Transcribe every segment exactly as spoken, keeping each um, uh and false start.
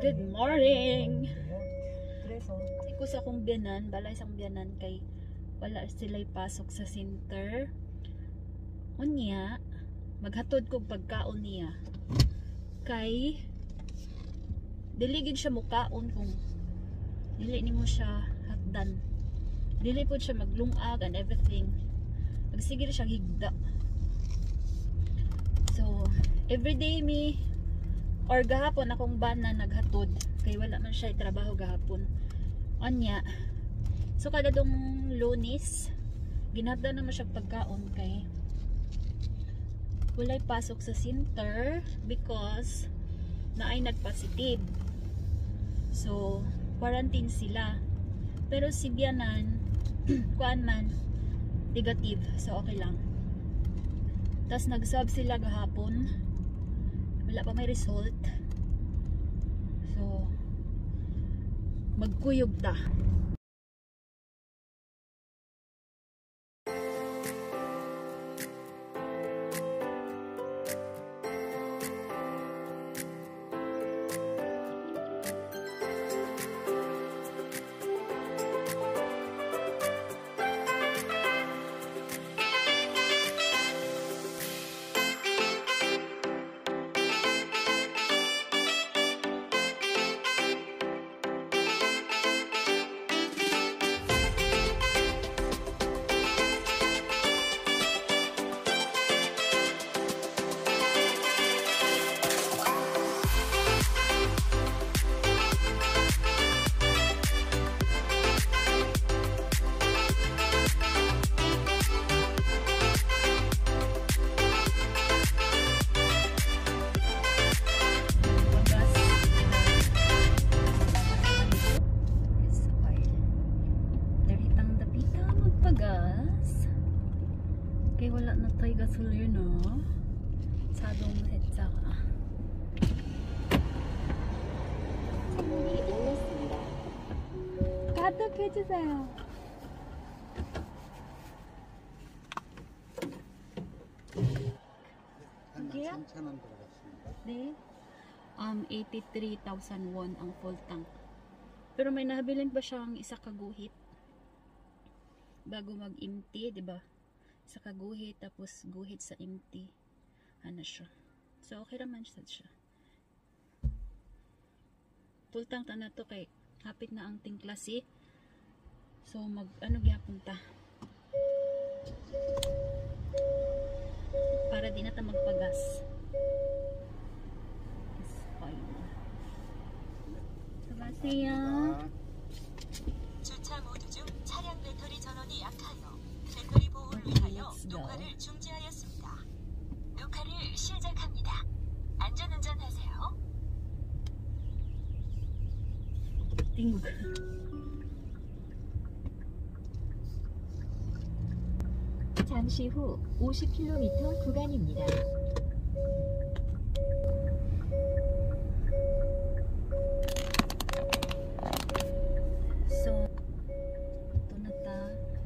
Good morning! Iko sa akong biyanan, balay sa akong biyanan kay wala sila'y pasok sa center. Unya, maghatod kong pagkaon niya. Kay, diligid siya mukaon kung dili ni mo siya hatdan. Dili po siya maglungag and everything. Nagsigil siya higda. So, everyday mi or gahapon akong bana naghatod kay wala man siya trabaho gahapon. Anya, so kada dong Lunes ginhatdan naman siya pagkaon kay walay pasok sa center because naay nagpositive. So quarantine sila, pero si biyanan kuan man negative, so okay lang. Tas nag-swab sila gahapon, wala pa may result, so magkuyog ta. Kay wala na tayo gasolina sa dong hetsa ka. 가득 해주세요. 여기요? 삼천 원 들어갔습니다. 네. Um, eighty-three thousand won ang full tank. Pero may nahabilin pa siyang isa kaguhit bago mag-empty, di ba? Sa kaguhit, tapos guhit sa empty. Ano siya. So, okay naman siya. Full tank na to kay hapit na ang ting klase. So, mag, ano gyapon ta. Para di na ta magpagas. Is fine. Sabasiya. 주차 모드 중 차량 배터리 전원이 약하여 배터리 보호를 위하여 녹화를 중지하였습니다. 녹화를 시작합니다. 안전운전하세요. 띵. 잠시 후 오십 킬로미터 구간입니다. So, ito na ta.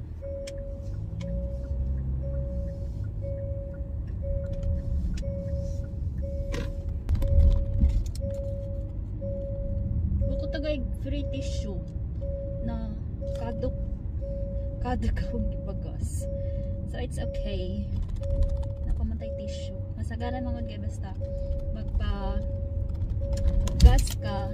Buko tagay free tissue na kadok kadok akong gibagas. So it's okay. Napamantay tissue. Masagaran mga kay basta magpa gas ka,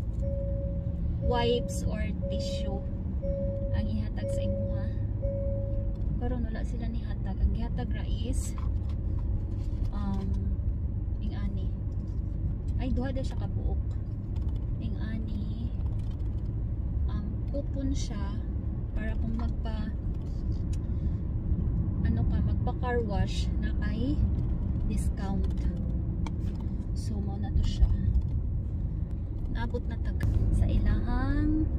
wipes or tissue ang ihatag sa imuha. Karon wala sila ni hatag. Ang gihatag ra is um ing-ani. Ay duha na siya kabuok. Ing-ani um coupon siya para kung magpa ano ka magpa-car wash na kay discount. So mo na to siya. Naabot na tag sa ilahang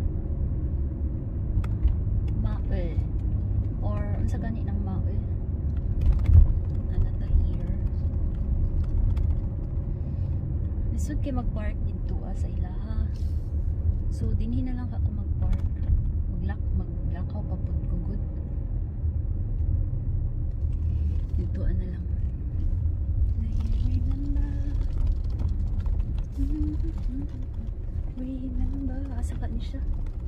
maul or unsa gani ng maul anata here. Lisod kay mag-park dito ah, sa ilaha. So dinhi na lang ako mag-park. Maglak maglakaw pa pud gugod. Dito na lang. ni siya.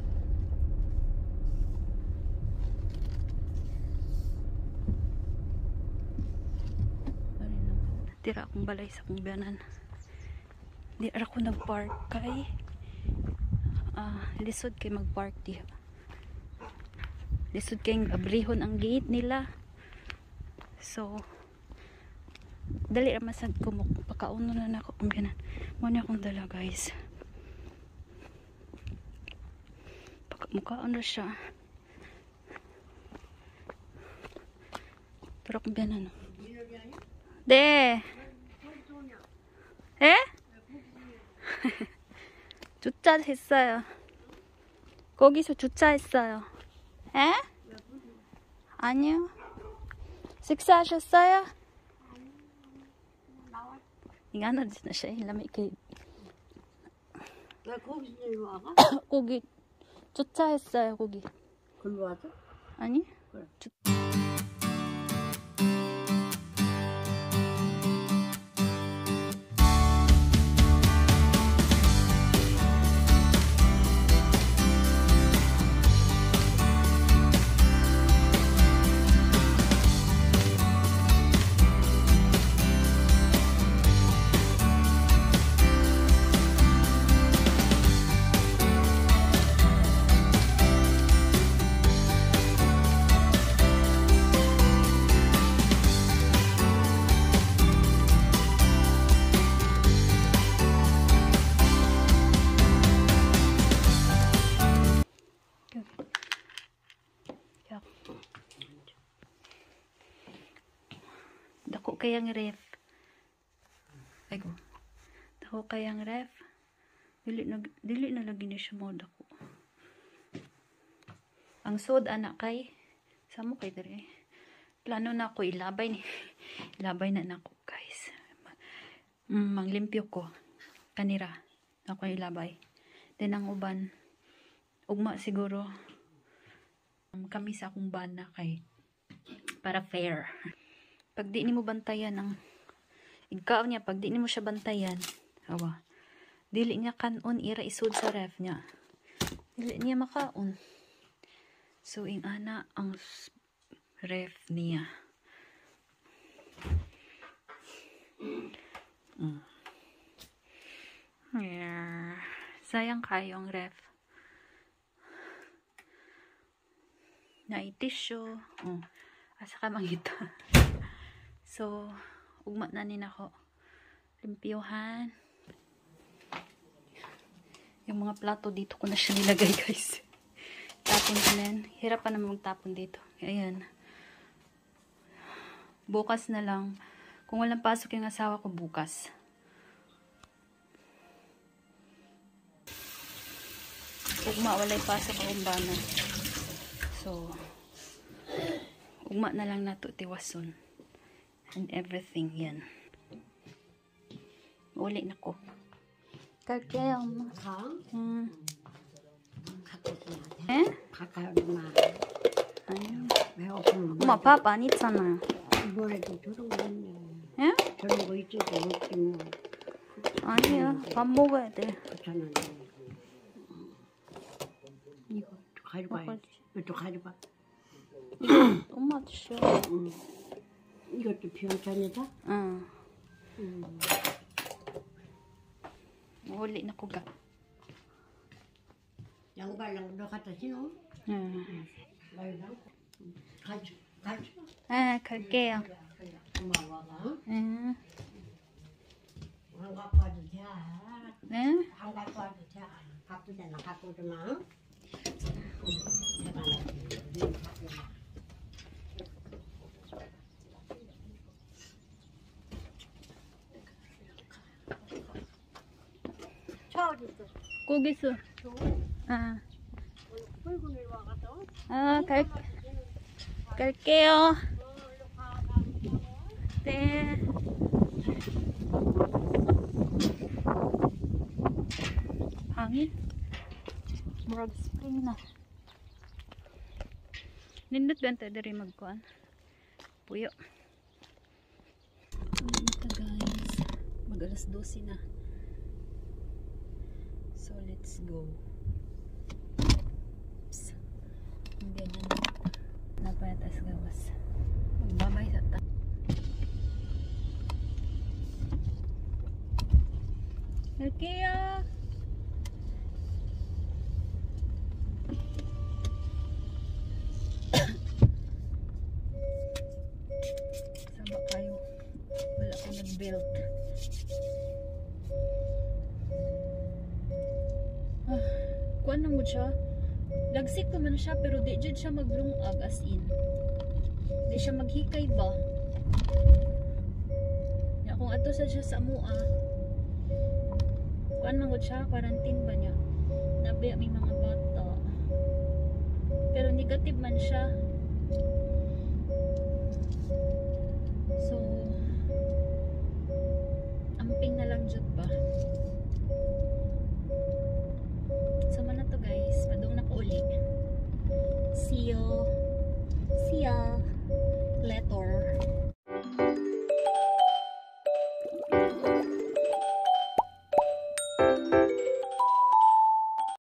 Tira akong balay sa kong biyanan. Di ara ko nag-park kay ah, lisod kay mag-park diha. Lisod kay abrihon ang gate nila. So dali ra masad ko mo pakauno na nako ang biyanan. Mo na akong dala guys. Pagkamukaan na siya. Tara akong biyanan. 네. 에? 주차했어요. 거기서 주차했어요. 에? 아니요. 식사하셨어요? 이거 하나 드시나 시야? 이러면 이렇게 왜 거기서 일로 와가? 거기 주차했어요. 거기. 글로 와서? 아니? 그래. 주... Dako kayang ref. Aygo. Dako kayang ref. Dili na dili na lagi ni siya mo dako. Ang sod anak kay samo kay dere. Plano na ko ilabay ni. Ilabay na nako guys. Mm, manglimpyo ko kanira. Ako ilabay. Then ang uban ugma siguro um, kami sa akong bana kay para fair. Pag di ni mo bantayan ang ikaw niya, pag di ni mo siya bantayan, awa, dili niya kanon ira isud sa ref niya. Dili niya makaon. So, ing ana ang ref niya. Mm. Yeah. Sayang kayo ang ref. Na-tissue. Oh. Asa ka mangita. So, ugma na nin ako. Limpyuhan. Yung mga plato dito ko na siya nilagay guys. Tapon ko na yan. Hirap pa naman magtapon dito. Ayan. Bukas na lang. Kung walang pasok yung asawa ko bukas. Ugma walay pasok akong bana. So, ugma na lang nato tiwason. And everything yan. Uli na ko. Kaya mo. 가? Hmm. 갖고 있어야 돼. Eh? 가까이 오지 마. 아니요. 왜 없으면 엄마 밥 안 있잖아요. 뭐래도 저런 거 있네. 예? 저런 거 있어도 먹지 뭐. 아니요. 밥 먹어야 돼. 그렇잖아. 이거 가져가야 돼. 이것도 가져가. 이거 엄마 드셔. 응. 이것도 비원찬이다? 응. 응. Uli na ko ga. 양발랑 너 갖다 신어? 응. 말랑. 가져. 가져. 아, 갈게요. 고마워가. 응. 안 갖고 와도 돼. 네? 안 갖고 와도 돼. 갖고 되나 갖고 오지 마. 내가 고기 있어. 아. 아, 갈, 갈게요. 네. hangin. Murag spring na. Nindot ba tayo dari magkuhan? Puyo. Ito guys. Mag alas dose na. So let's go. Kaya sama kayo. Wala ko nag-belt. Ah, kuan na mo siya. Lagsik pa man siya pero di jud siya maglungag as in. Di siya maghikay ba? Ya kung ato sa siya sa mua. Kuan man gud siya, quarantine ba niya? Nabi may mga bata. Pero negative man siya.